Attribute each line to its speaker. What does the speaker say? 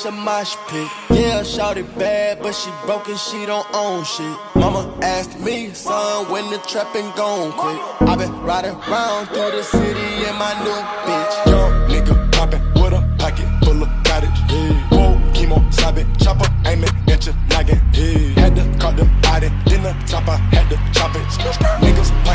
Speaker 1: bitch a mosh pit. Yeah, shawty bad, but she broke and she don't own shit. Mama asked me, son, when the trapping gon' quit. I been riding around through the city in my new bitch. Young nigga poppin' with a pocket full of cottage. Whoa, chemo, sobbing, chopper, aiming at your noggin. Had to call the body, then the top I had to chop it. Niggas